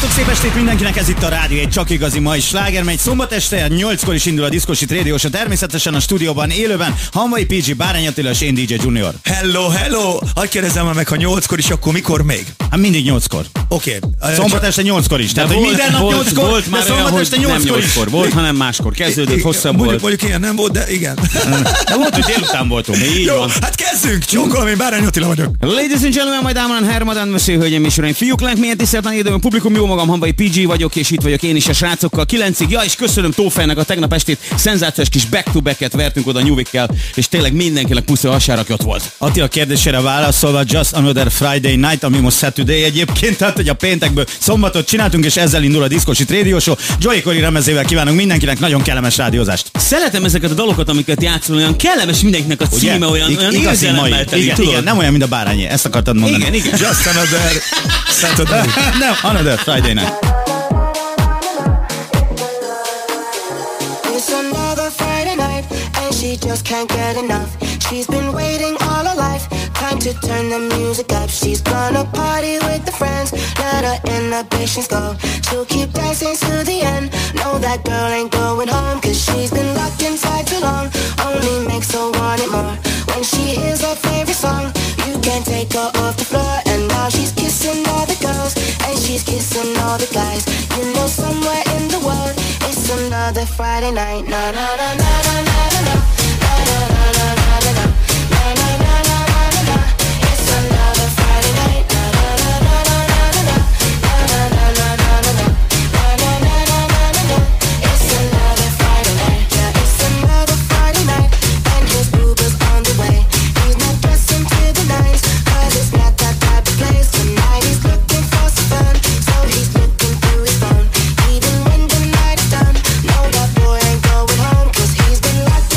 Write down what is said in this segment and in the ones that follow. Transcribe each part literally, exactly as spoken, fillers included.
Sziasztok, szép estét mindenkinek, ez itt a rádió, egy csak igazi mai sláger, megy szombat este, nyolckor is indul a Diszkosit Radio Show, természetesen a stúdióban élőben Hamvai pé gé, Bárány Attila és én dé dzsé Junior. Hello, hello! Hadd kérdezzem már meg, ha nyolckor is, akkor mikor még? Hát mindig nyolckor. Oké. Okay. Szombat este nyolckor is. Tehát, hogy minden nap volt, nyolckor, volt már de szombat olyan, este hogy nem nyolckor is. nyolckor volt, hanem máskor kezdődött, hosszabb mondjuk, volt. Mondjuk ilyen nem volt, de igen. De volt, hogy délután voltunk. Így Jó, van. hát kezdünk! Csókolom, én Bárány Attila vagyok. Ladies and gentlemen, my damen and herren, madame, monsieur, hölgyeim és uraim, fiúk, lánk, milyen tisztelt nagy időm, publikum, jó magam, Hamvai pé gé vagyok, és itt vagyok én is a srácokkal kilencig. Ja, és köszönöm Tófejnek a tegnap estét, szenzációs kis back-to-back-et vertünk oda Nyuvikkel, és tényleg mindenkinek puszi a hasára, aki ott volt. Attila kérdésére válaszolva, just another Friday night, ami most Saturday egyébként, tehát hogy a péntekből szombatot csináltunk, és ezzel indul a Diszkosit Radio Show. Joey Corey remezével kívánunk mindenkinek nagyon kellemes rádiózást. Szeretem ezeket a dalokat, amiket játszol, olyan kellemes mindenkinek a címe, Ugye? olyan, I- olyan igazi mai. érzelemmel teli, Igen, tudod? igen, nem olyan, mint a Bárányé, ezt akartad mondani. Igen, igen. Just another Saturday. Nem, another Friday night. It's another Friday night, and she just can't get enough. She's been waiting all her life, time to turn the music up. She's gonna party with the friends, let her inhibitions go. She'll keep dancing to the end, know that girl ain't going home, cause she's been locked inside too long, only makes her want it more. When she hears her favorite song, you can't take her off the floor. And now she's kissing all the girls, and she's kissing all the guys. You know somewhere in the world, it's another Friday night. Na na na na na na na na. Na na na na na na na. Na na na na na na na. It's another Friday night. Na na na na na na na na. Na na na na na na na. Na na na na na na na. It's another Friday night. Yeah, it's another Friday night. And his boob is on the way. He's not dressing to the nines, 'cause it's not that type of place. Tonight he's looking for some fun, so he's looking through his phone. Even when the night is done, no, that boy ain't going home, 'cause he's been locked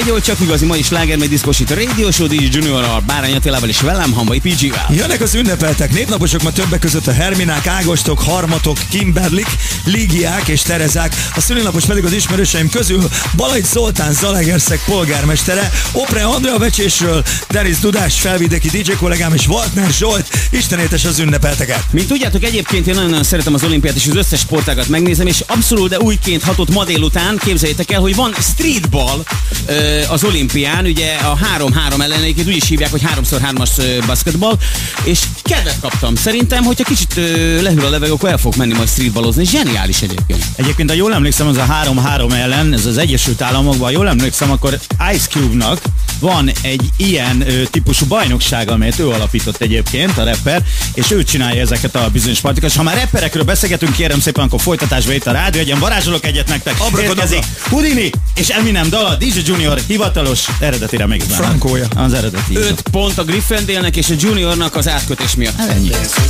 egy jól csak igazi mai sláger, meg diszkosít a Radio Show, dé dzsé Juniorral, Bárány Attilával és velem, Hamvai pé gé-vel. Jönnek az ünnepeltek, népnaposok ma többek között a Herminák, Ágostok, Harmatok, Kimberlik, Lígiák és Terezák. A szülinapos pedig az ismerőseim közül Balajt Zoltán, Zalaegerszeg polgármestere, Opre Andrea Vecsésről, Denis Dudás, felvidéki dé dzsé kollégám és Waltner Zsolt. Istenétes az ünnepelteket. Mint tudjátok, egyébként én nagyon-nagyon szeretem az olimpiát és az összes sportágat megnézem, és abszolút, de újként hatott ma délután, képzeljétek el, hogy van streetball ö, az olimpián, ugye a három-három ellenéket úgy is hívják, hogy háromszor hármas basketball, és kedvet kaptam. Szerintem, hogyha kicsit ö, lehűl a levegő, akkor el fog menni majd streetballozni. Zseniális egyébként. Egyébként, ha jól emlékszem, az a három-három ellen, ez az Egyesült Államokban, jól emlékszem, akkor Ice Cube-nak van egy ilyen ö, típusú bajnokság, amelyet ő alapított egyébként, a rapper, és ő csinálja ezeket a bizonyos partikat. Ha már rapperekről beszélgetünk, kérem szépen, akkor folytatásba itt a rádió, egyen varázsolok egyet nektek. Érkezik Houdini és Eminem dala, dé dzsé Junior hivatalos eredeti remixben. Frankója. Az eredeti. öt pont a Gryffindornak és a Juniornak az átkötés miatt. Ennyi.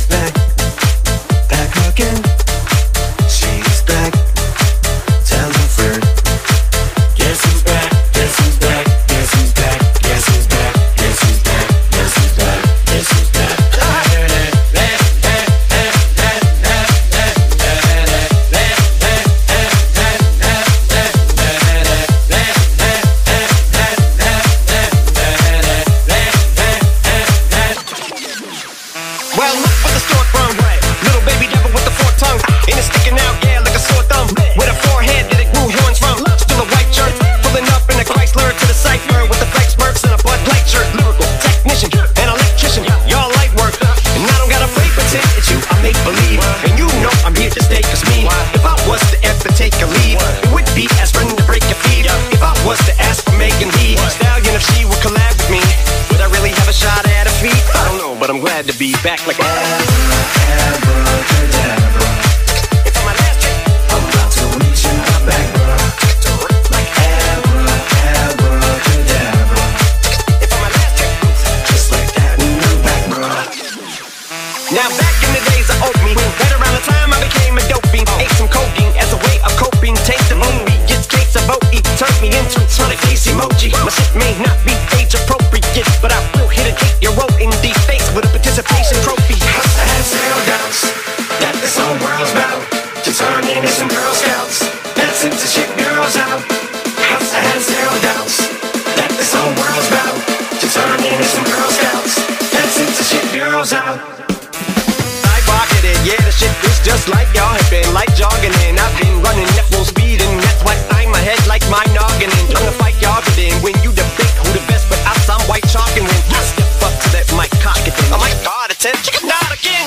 To be back like a now back in the days of old me, right around the time I became a dopey, ate some cocaine as a way of coping, taste the movie, gets case of O E, turned me into smiley face emoji. My shit may not be age appropriate, but I will hit an eight-year-old in the face with a participation trophy. House that had zero doubts that this whole world's about to turn into some Girl Scouts. That's it to ship girls out. House that had zero doubts that this whole world's about to turn into some Girl Scouts. That's it to ship girls out. I pocketed, yeah, the shit is just like y'all have been like jogging in. I've been running at full speed and that's why I'm ahead like my noggin. And trying to fight y'all, but then when you debate who the best, but I some white chalk and when I step up to that mic cock it, then I might start a ten chicken out again.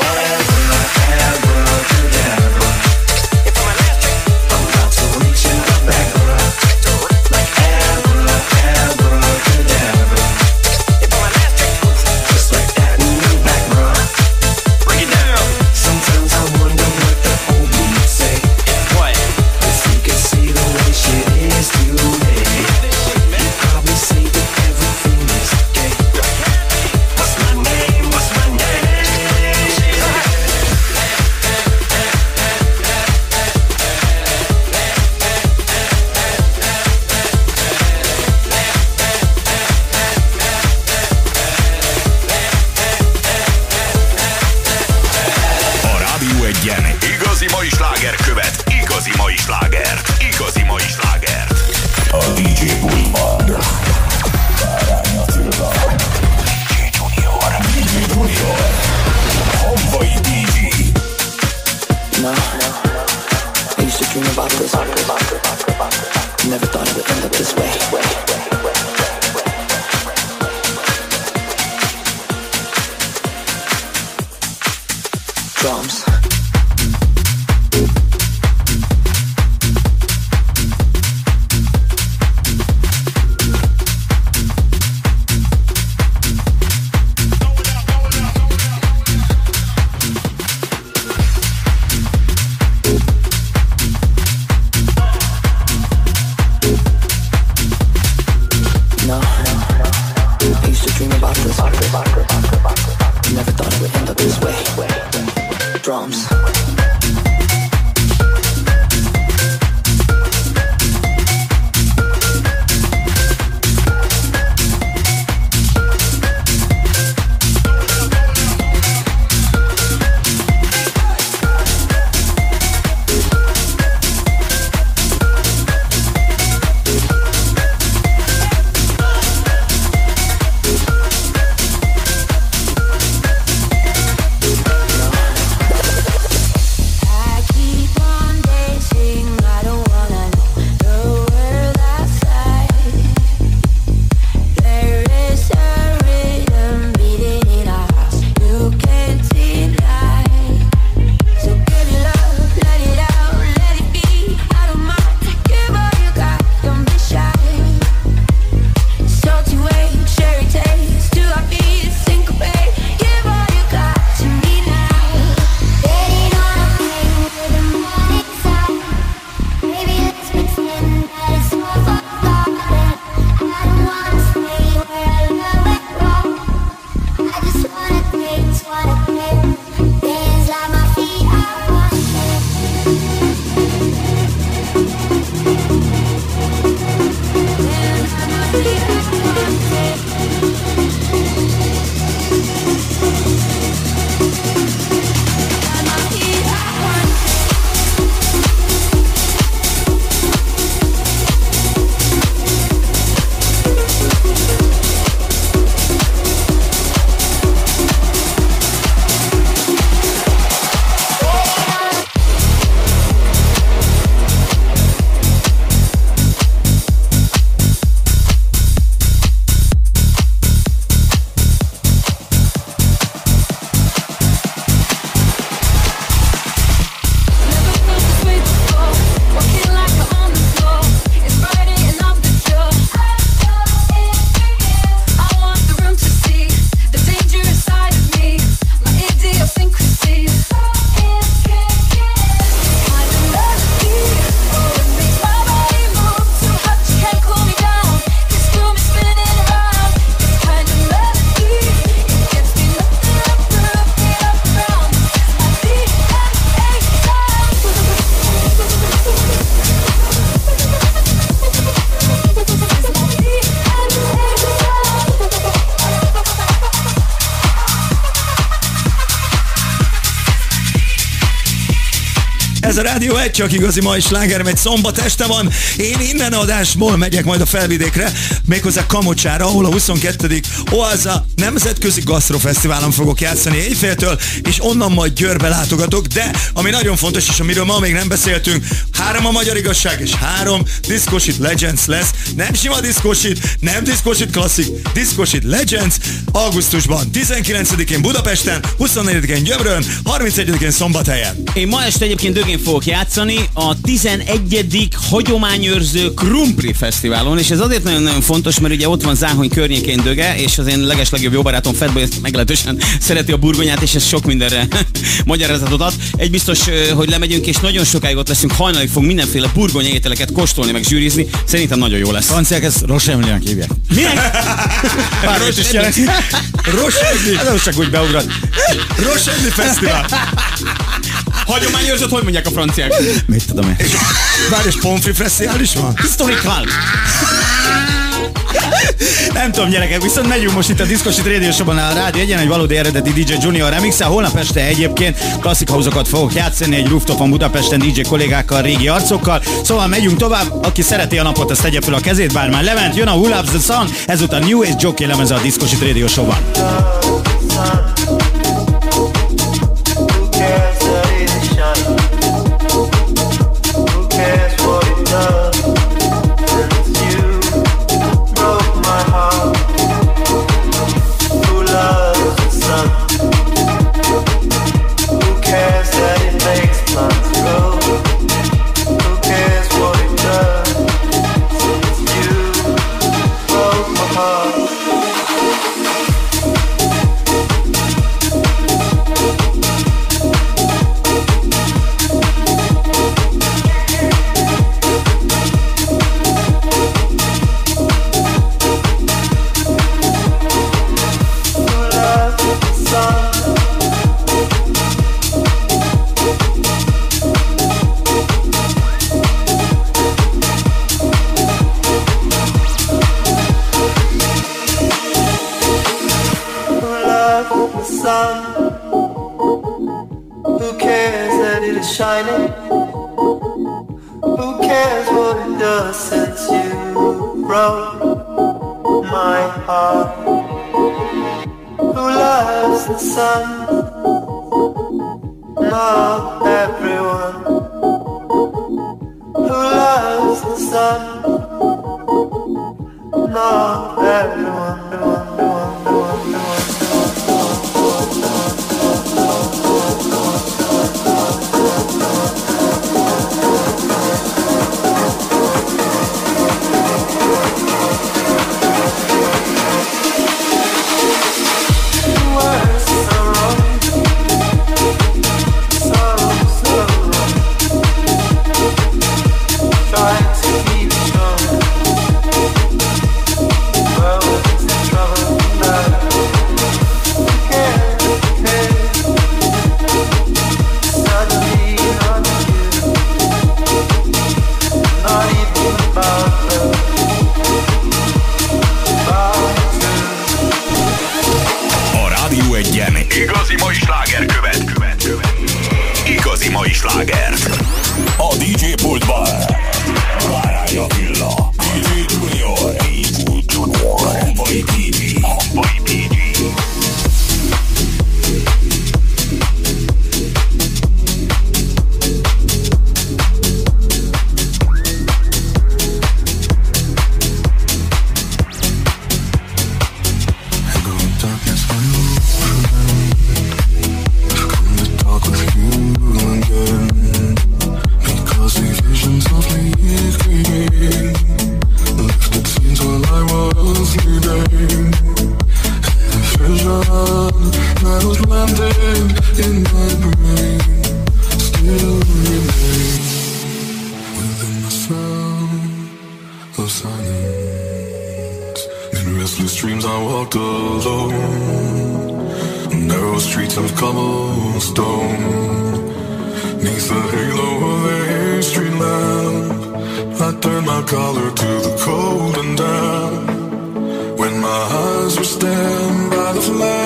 Ez a Rádió egy, csak igazi mai sláger, megy szombat este van. Én innen adásból megyek majd a Felvidékre, méghozzá Kamocsára, ahol a huszonkettedik Oaza Nemzetközi Gasztrofesztiválon fogok játszani éjféltől, és onnan majd Győrbe látogatok, de ami nagyon fontos, és amiről ma még nem beszéltünk, három a Magyar Igazság, és három Discoshit Legends lesz. Nem sima Discoshit, nem Discoshit Classic, Discoshit Legends, augusztusban tizenkilencedikén Budapesten, huszonnegyedikén Gyömrön, harmincegyedikén Szombathelyen. Én ma este egyébként Dögén fogok játszani a tizenegyedik Hagyományőrző Krumpli Fesztiválon, és ez azért nagyon-nagyon fontos, mert ugye ott van Záhony környékén Döge, és az én legeslegjobb jó barátom Fatboy meglehetősen szereti a burgonyát, és ez sok mindenre magyarázatot ad. Egy biztos, hogy lemegyünk, és nagyon sokáig ott leszünk, hajnalig fog mindenféle burgonya ételeket kóstolni, meg zsűrizni. Szerintem nagyon jó lesz. Franciák ezt Rosemlinak hívják. Milyen? Rossz is jelenti. Rosemli. Ez csak úgy beugrott. Rosemli Fesztivál. Hagyományőrzőt hogy mondják a franciák? Mit tudom én? Várj, és Pomfri Fesztivál is van? Historical. Nem tudom, gyerekek, viszont megyünk most itt a Discoshit Radio Show-ban a Rádió egyen, egy valódi eredeti dé dzsé Junior remix-el. Holnap este egyébként klasszik house-okat fogok játszani egy rooftopon Budapesten dé dzsé kollégákkal, régi arcokkal. Szóval megyünk tovább, aki szereti a napot, azt tegye fel a kezét, bár már lement, jön a Who Loves the Sun, ezután New Age Jockey lemeze a Discoshit Radio Show-ban.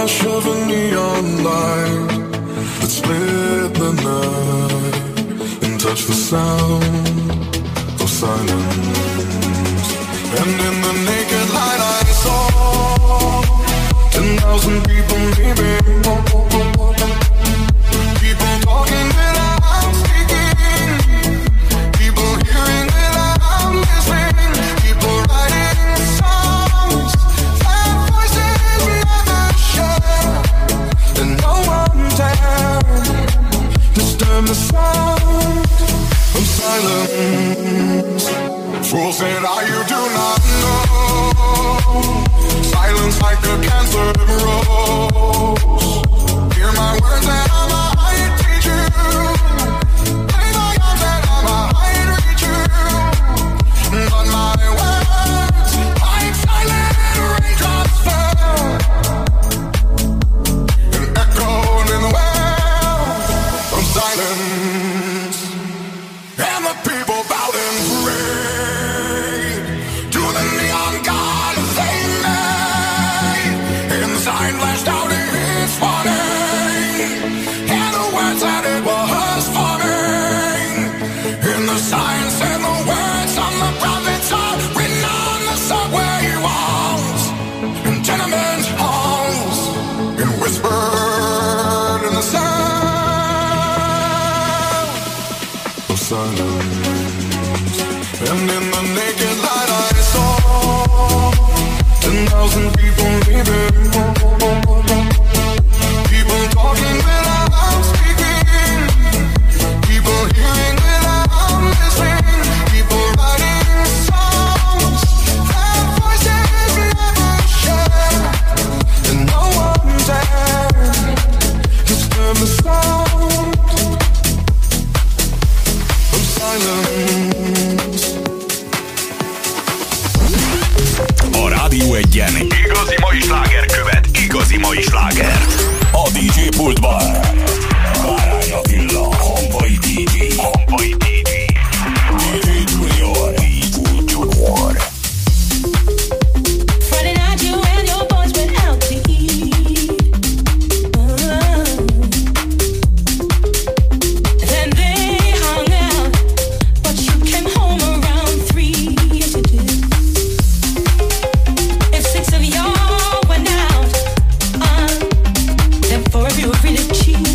Split the night and touch the sound of silence. And in the naked light I saw ten thousand people leaving. People talking without speaking. People hearing without listening. People writing songs that voices never share. And no one dared disturb the sound of silence. Fool said, "Ah, you do not know. Silence like a cancer grows. Hear my words and I might teach you. Play my arms and I might reach you. But my words, like silent raindrops fell and echoed in the well of silence. And the people bowed and prayed to the neon god they made. And the sign flashed out its warning, and the words that it was forming. And the sign said the words of the prophets are written on the subway walls and tenement halls, and whispered in the sound of silence. And in the naked light I saw ten thousand people leaving. People talking without speaking. People hearing without listening. People writing songs that voices never share. And no one dared disturb the sound of silence. A Rádió Egyen igazi mai sláger követ igazi mai slágert. A dé dzsé pultban Bárány Attila, Hamvai dé dzsé, Hamvai dé dzsé, dé dzsé Junior, dé dzsé Junior. Friday night you and your boys went out to eat. Uh, then they hung out, but you came home around three. Yes you did. If six of y'all went out, uh, then four of you were really cheap.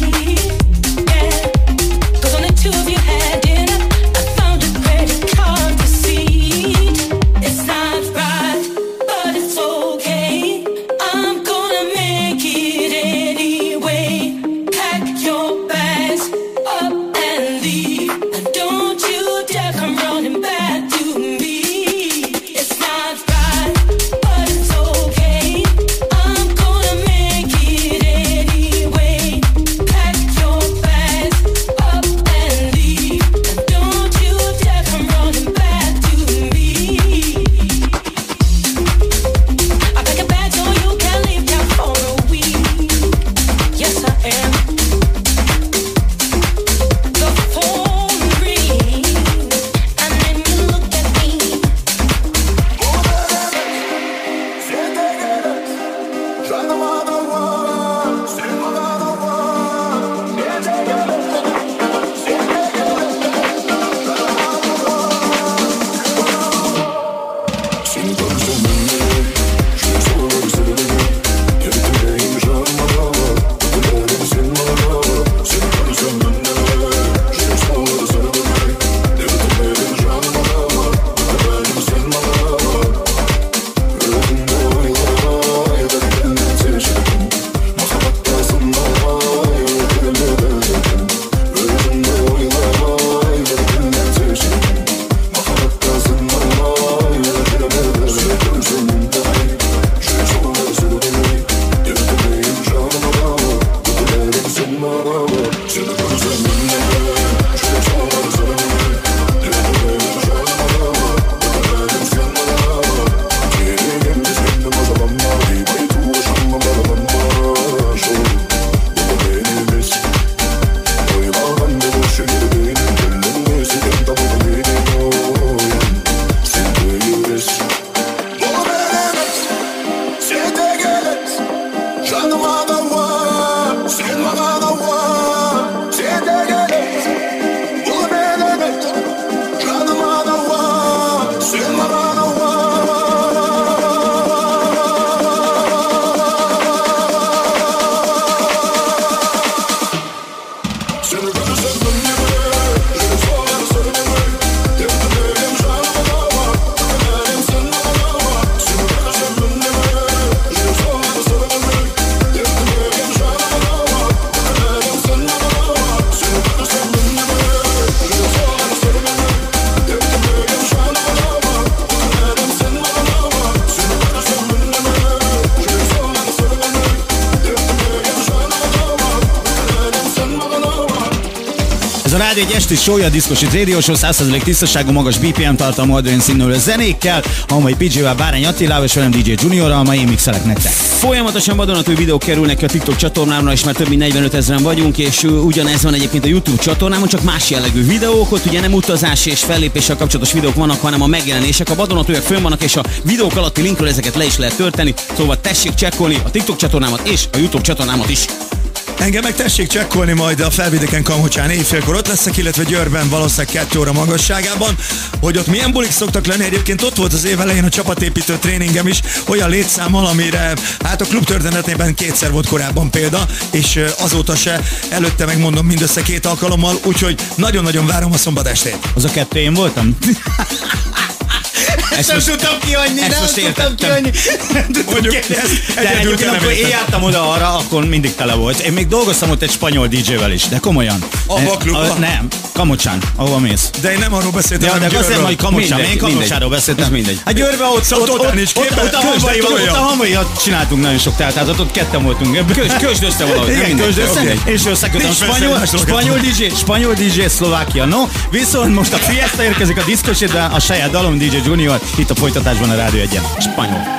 rádió egy esti show, a Disco Shit Radio Show, száz százalék tisztaságú, magas bé pé em tartalmú, adrén színülő zenékkel, a mai pé dzsével, Bárány Attilával, és velem dé dzsé Juniorral, ma én mixelek nektek. Folyamatosan vadonatúj videók kerülnek ki a TikTok csatornámra, és már több mint negyvenöt ezeren vagyunk, és ugyanez van egyébként a YouTube csatornámon, csak más jellegű videók, ott ugye nem utazás és fellépéssel kapcsolatos videók vannak, hanem a megjelenések, a vadonatújak fönn vannak, és a videók alatti linkről ezeket le is lehet tölteni, szóval tessék csekkolni a TikTok csatornámat és a YouTube csatornámat is. Engem meg tessék csekkolni majd a Felvidéken Kamocsán éjfélkor ott leszek, illetve Győrben valószínűleg kettő óra magasságában, hogy ott milyen bulik szoktak lenni. Egyébként ott volt az év elején a csapatépítő tréningem is, olyan létszámmal, amire hát a klub történetében kétszer volt korábban példa, és azóta se, előtte megmondom mindössze két alkalommal, úgyhogy nagyon-nagyon várom a szombat estét. Az a kettő én voltam? Ezt nem most, tudtam kihagyni, ezt nem most tudtam értettem. kihagyni. Mondjuk, ezt De egyedül egyébként, te nem amikor én érted. jártam oda arra, akkor mindig tele volt. Én még dolgoztam ott egy spanyol dé dzsével is, de komolyan. Abba a klubban? A- Nem, Kamocsán, ahova mész. De én nem arról beszéltem, Ja, de hanem azért Győrről. majd Kamocsán, Mindegy, én Kamocsáról mindegy. beszéltem. Ez mindegy. Hát Győrbe ott, Szóval ott, ott, totál nincs ott, képben, ott, a közd, hamvaival, de ott a olyan. hamvaival csináltunk nagyon sok teltázatot, ott ketten voltunk. Kösd, kösd össze valahogy, nem Igen, mindegy. közd össze, oké. és összekötöm. Nincs persze Spanyol, más dolog. spanyol dé dzsé, spanyol dé dzsé, Szlovákia. No, viszont most a Fiesta érkezik a Disco Shitben, a saját dalom dé dzsé Junior, itt a folytatásban a Rádió egyen. Spanyol.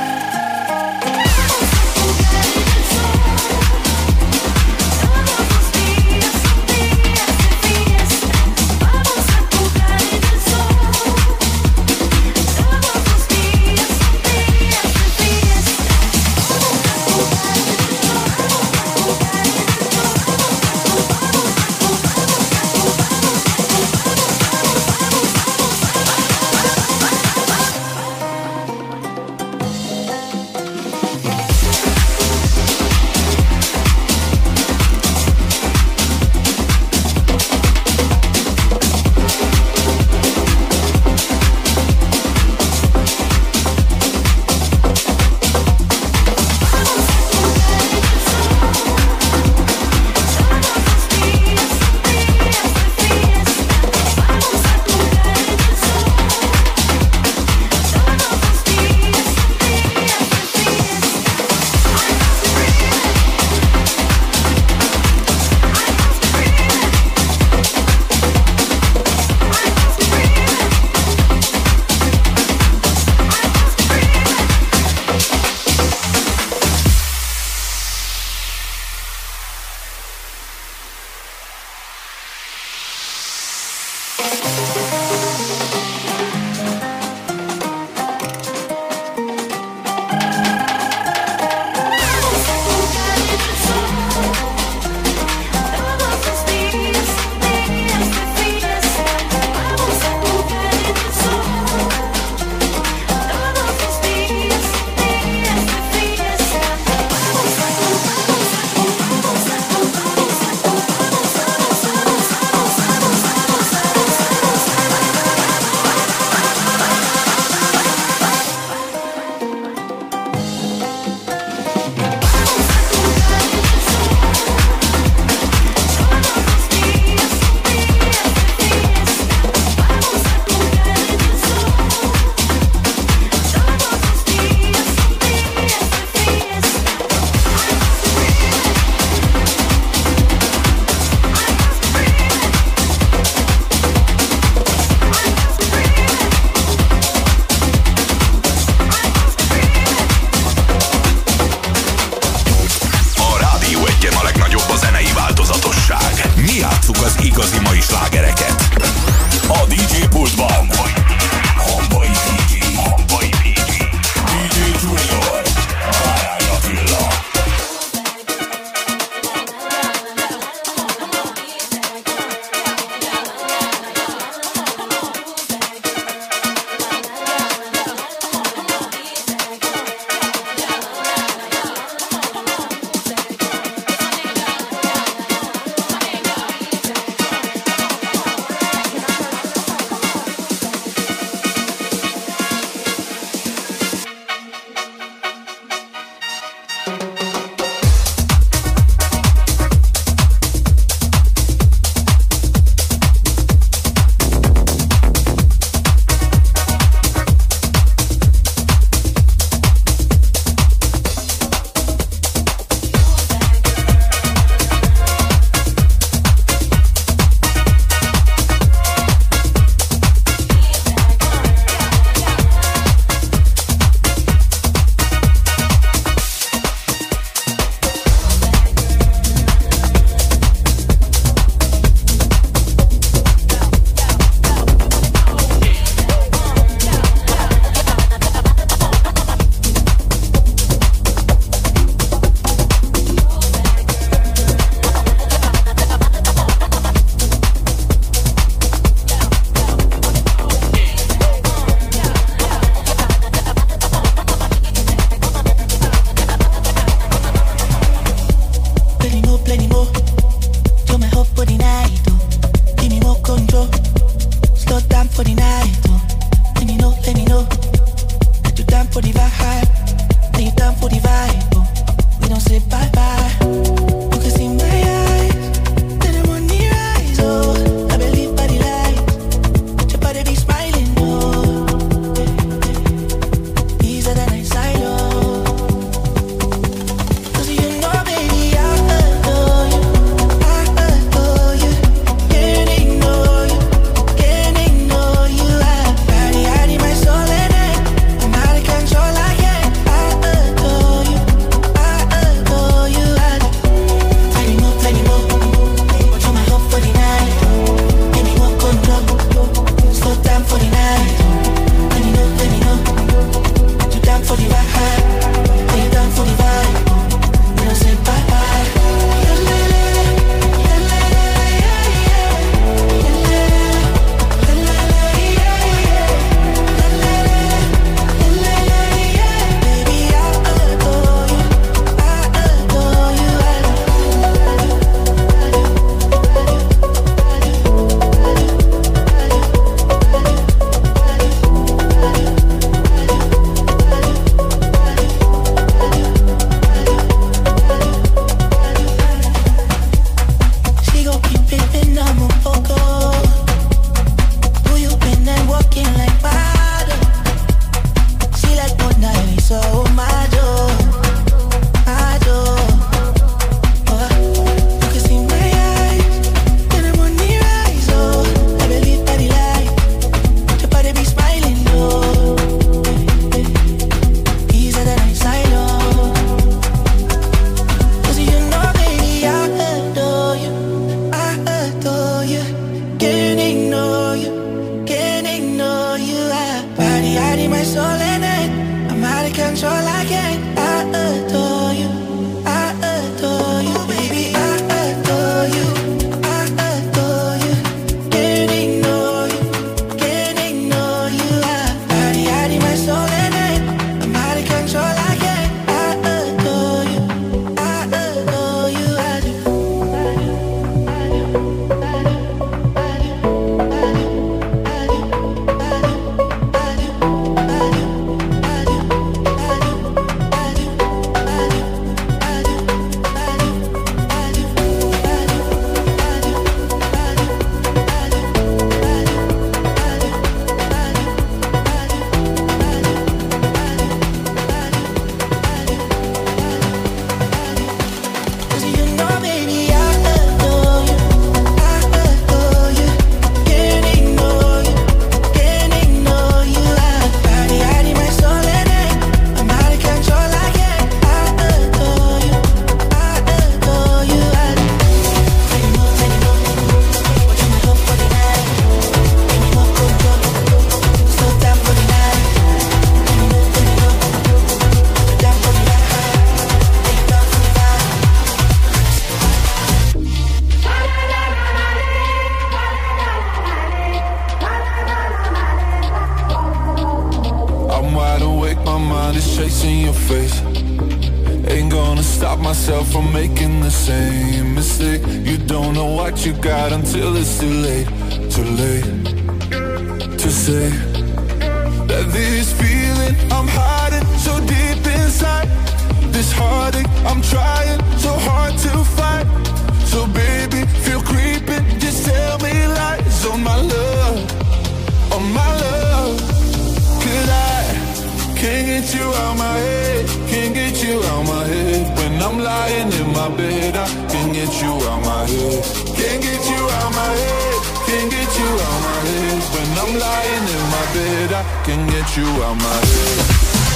yourself from making the same mistake. You don't know what you got until it's too late, too late to say that this feeling I'm hiding so deep inside, this heartache I'm trying so hard to fight. So baby, feel creeping, just tell me lies on my love, on my love. Cause I can't get you out my head, can't get you out my head. When I'm lying in my bed, I can't get you out my head. Can't get you out my head, can't get you out my head. When I'm lying in my bed, I can't get you out my head.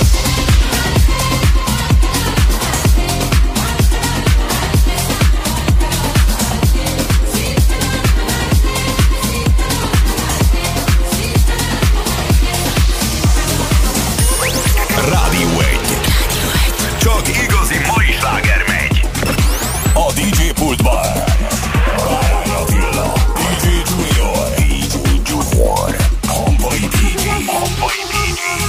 Rádió egy. Csak igazi mai sláger megy. A dé dzsé pultban Bárány Attila, dé dzsé Junior, dé dzsé Junior, Hamvai dé dzsé, Hamvai dé dzsé.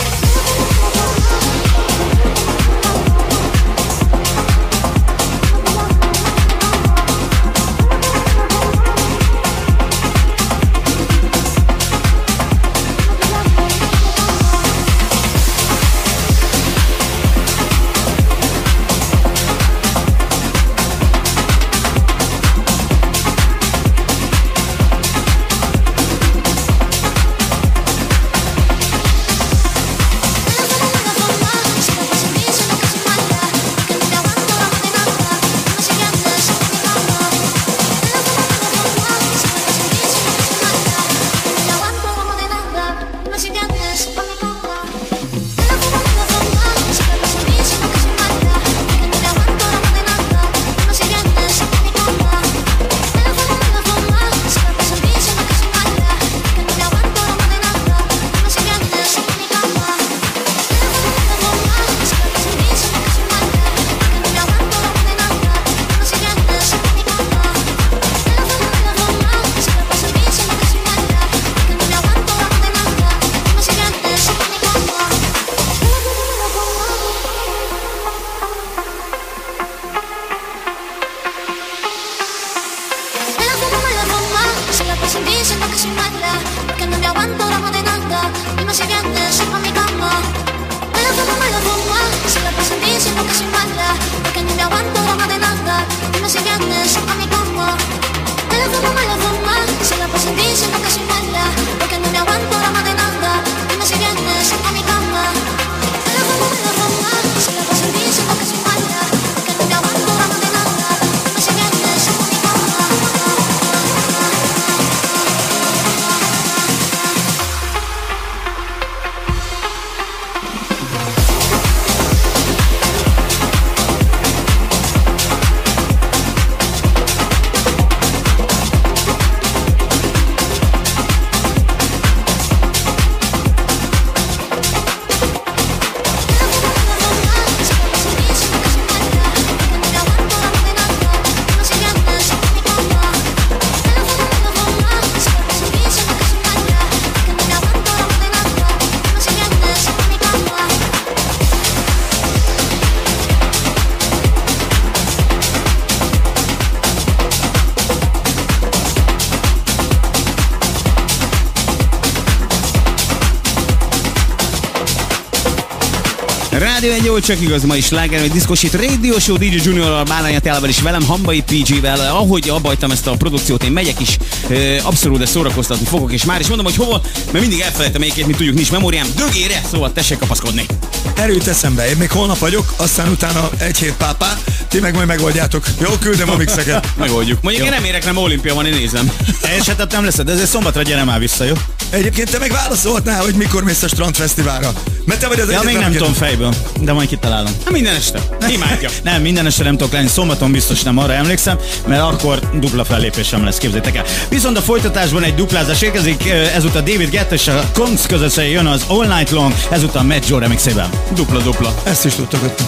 Rádió egy jó, csak igaz, ma is sláger, vagy diszkosít Radio Show dé dzsé Juniorral, Bárány Attilával és velem, Hamvai pé dzsével. Ahogy abbajtam ezt a produkciót, én megyek is, e, abszolút de szórakoztatni fogok, és már is mondom, hogy hova, mert mindig elfelejtem egyébként, mint tudjuk, nincs memóriám, dögére, szóval tessék kapaszkodni. Erőt eszembe, én még holnap vagyok, aztán utána egy hét pápá, ti meg majd megoldjátok. Jó, küldöm a mixeket. Megoldjuk. Mondjuk jó. Én nem érek, nem olimpia van, én nézem. Esetet nem leszed, de ezért szombatra gyere már vissza, jó? Egyébként te meg válaszoltál, hogy mikor mész a strandfesztiválra. Mert te vagy az ja, még nem tudom fejből, de majd kitalálom. Hát minden este. Imádja. Nem, minden este nem tudok lenni, szombaton biztos nem, arra emlékszem, mert akkor dupla fellépésem lesz, képzeljétek el. Viszont a folytatásban egy duplázás érkezik, ezúttal David Guetta és a Kongs között jön az All Night Long, ezúttal Matt Joe remixében. Dupla-dupla. Ezt is tudtok ötni.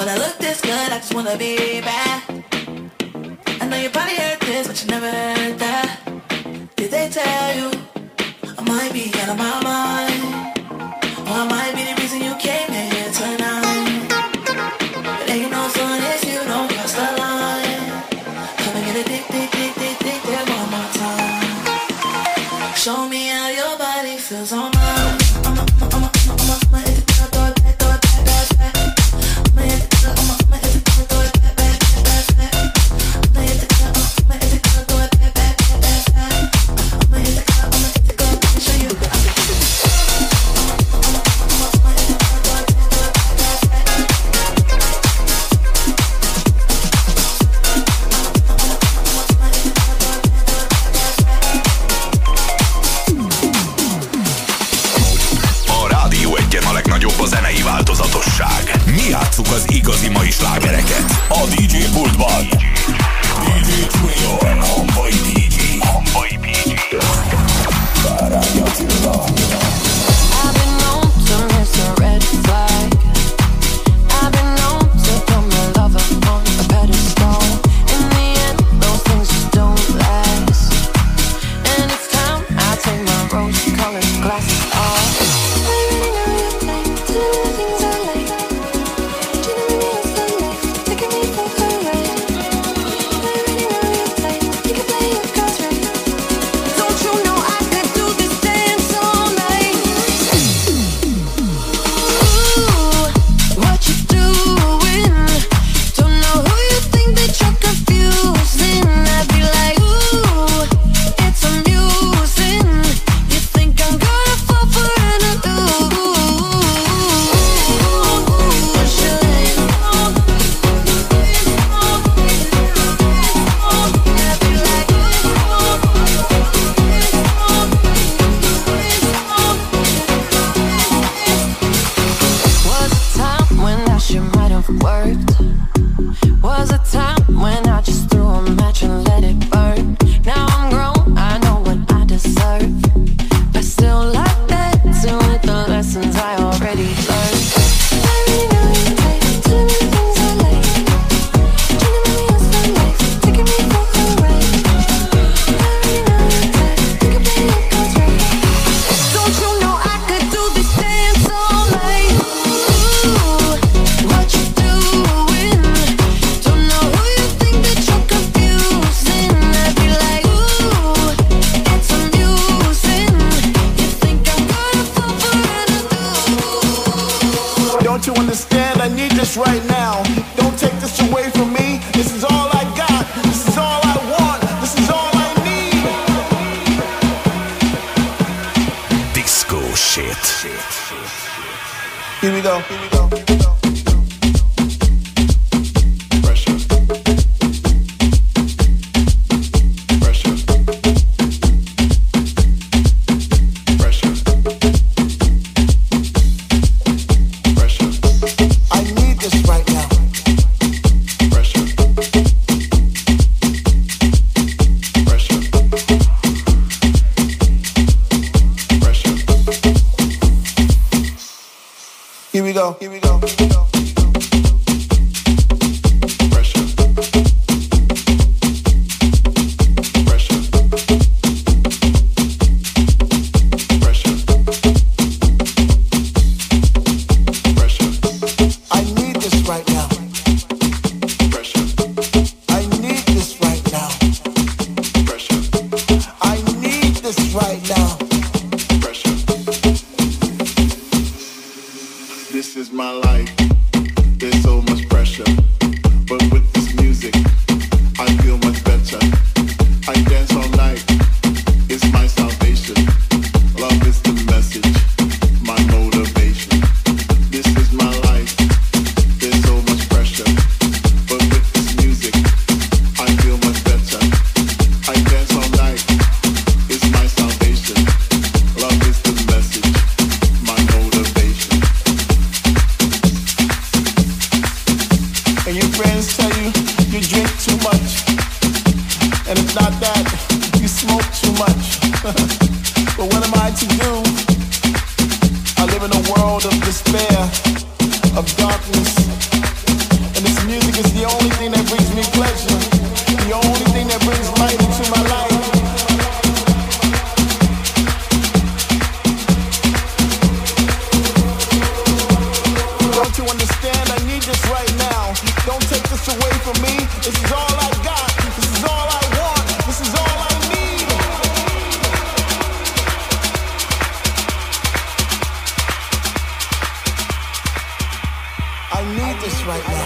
I look this good, I just wanna be bad. I know you probably heard this, but you never heard that. Did they tell you I might be out of my mind? Or I might be the reason you came here tonight. But ain't no fun if you don't cross the line. Come and get a dick, dick, dick, dick, dick, dick one more time. Show me how your body feels on mine. I'm a, I'm a, I'm a, I'm a, I'm a, hit the door, door, back, door, back, door, back. I'm a hit the door, I'm a, I'm a hit the door, door, back, back, back, back. I'm a hit the door, I'm a hit the door, door, back, back, back, back. I'm a hit the door, I'm a hit the door, let me show you. A legnagyobb a zenei változatosság. Mi játsszuk az igazi mai slágereket a dé dzsé pultban. dé dzsé Junior, Hamvai dé dzsé, Hamvai pé gé. Bárány Attila. I've been known to miss a red flag. I've been known to put my lover on a pedestal. In the end, those things just don't last. And it's time I take my rose-colored glasses off. Here we go. Here we go. Here we go. Here we go. Pressure. Pressure. Pressure. Pressure. I need this right now. Pressure. I need this right now. Pressure. I need this right now. Pressure. This is my life. There's so much pressure, but with this music, I feel much better. I dance all night. It's my salvation. Love is the message, my motivation. This is my life. There's so much pressure, but with this music, I feel much better. I dance all night. It's my salvation. Love is the message, my motivation. And your friends tell you you drink too much, and it's not that, you smoke too much. But what am I to do? I live in a world of despair, of darkness, This is all I got. This is all I want. This is all I need. I need this right now.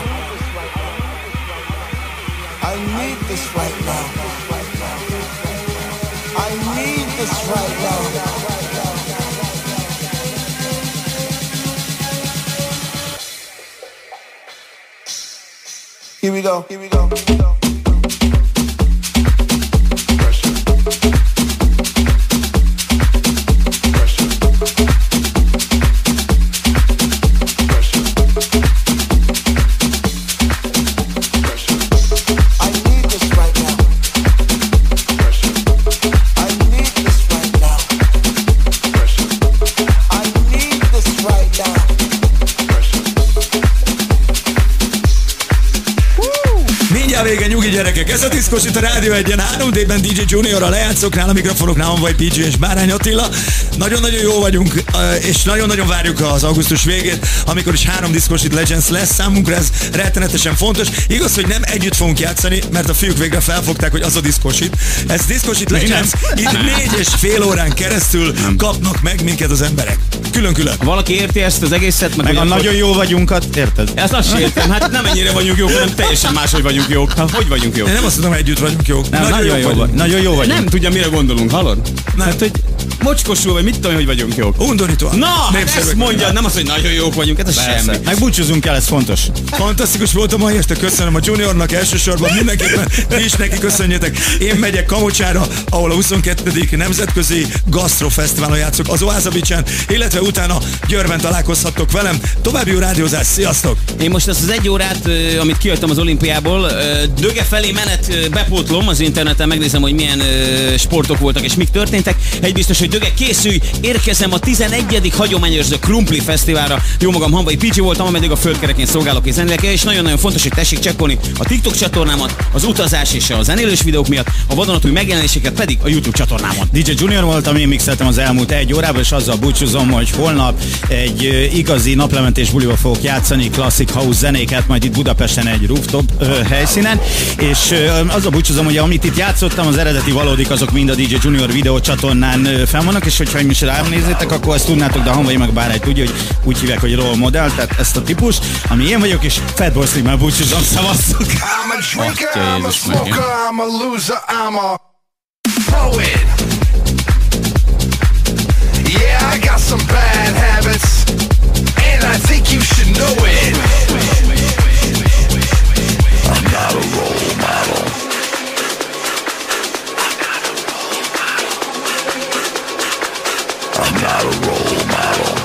I need this right now. I need this right now. Here we go, here we go, here we go. Vége, nyugi gyerekek, ez a diszkos itt a Rádió egyen három dében dé dzsé Junior, a lejátszóknál, a mikrofonoknál Honvai pé gé és Bárány Attila. Nagyon-nagyon jó vagyunk, és nagyon-nagyon várjuk az augusztus végét, amikor is három diszkos itt Legends lesz. Számunkra ez rettenetesen fontos. Igaz, hogy nem együtt fogunk játszani, mert a fiúk végre felfogták, hogy az a diszkos itt. Ez diszkos itt Legends, itt négy és fél órán keresztül kapnak meg minket az emberek. Külön-külön. Valaki érti ezt az egészet? Meg, meg a nagyon jó vagyunkat, érted? Ezt azt sem értem, hát nem ennyire vagyunk jók, hanem teljesen máshogy vagyunk jók. Hát hogy vagyunk jók? Én nem azt mondom, együtt vagyunk jók. Nem, nagyon, nagyon, jó vagyunk. Vagy, nagyon jó vagyunk. Nem tudja, mire gondolunk, hallod? Nem. Hát, hogy mocskosul, vagy mit tudom, hogy vagyunk jók. Undorítóan. Na, ezt mondja, nem az, hogy nagyon jók vagyunk, ez semmi. Meg búcsúzunk el, ez fontos. Fantasztikus volt a mai este, köszönöm a Juniornak elsősorban, mindenképpen ti is neki köszönjetek. Én megyek Kamocsára, ahol a huszonkettedik nemzetközi gasztrofesztiválon játszok az Oáza Beach-en, illetve utána Győrben találkozhattok velem. További jó rádiózás, sziasztok! Én most ezt az egy órát, amit kijöttem az olimpiából, Döge felé menet bepótlom az interneten, megnézem, hogy milyen sportok voltak és mik történtek. Egy biztos, hogy Döge, készülj, érkezem a tizenegyedik hagyományőrző Krumpli Fesztiválra. Jó magam, Honvai pé gé voltam, ameddig a földkerekén szolgálok és zenélek, és nagyon-nagyon fontos, hogy tessék csekkolni a TikTok csatornámat, az utazás és a zenélős videók miatt, a vadonatúj megjelenéseket pedig a YouTube csatornámon. dé dzsé Junior voltam, én mixeltem az elmúlt egy órában, és azzal búcsúzom, hogy holnap egy igazi naplementés buliba fogok játszani, klasszik house zenéket, majd itt Budapesten egy rooftop ö, helyszínen, és ö, azzal búcsúzom, hogy amit itt játszottam, az eredeti valódik, azok mind a dé dzsé Junior videó csatornán ö, fenn vannak, és hogyha is ránézzétek, akkor azt tudnátok, de a Honvai meg Bárány tudja, hogy úgy hívják, hogy role model, tehát ezt a típus, ami én vagyok, és Fatboy Slimmel búcsúzom, szavazzuk! I'm a drinker, I'm a smoker, I'm a loser, I'm a poet. Yeah, I got some bad habits, and I think you should know it. I'm not a role model. I'm not a role model.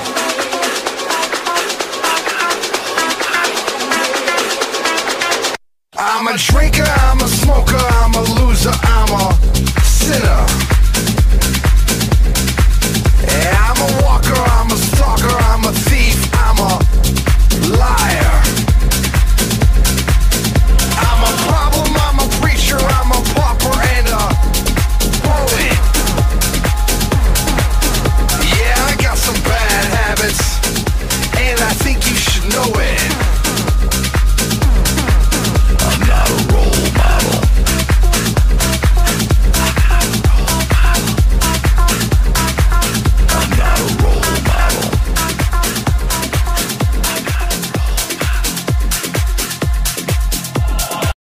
I'm a drinker, I'm a smoker, I'm a loser, I'm a sinner.